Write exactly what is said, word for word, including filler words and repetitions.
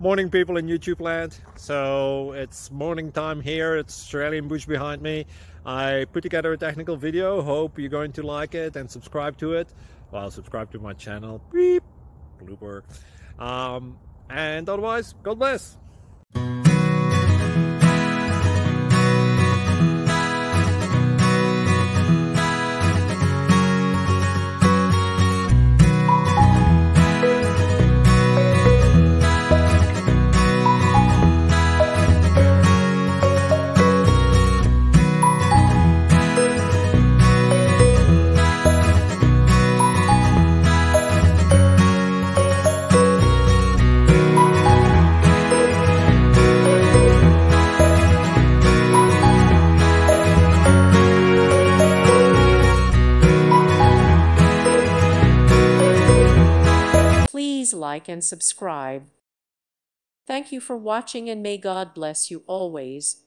Morning, people in YouTube land. So it's morning time here. It's Australian bush behind me. I put together a technical video. Hope you're going to like it and subscribe to it. Well, subscribe to my channel. Beep. Blooper. Um, and otherwise, God bless. Please like and subscribe. Thank you for watching and may God bless you always.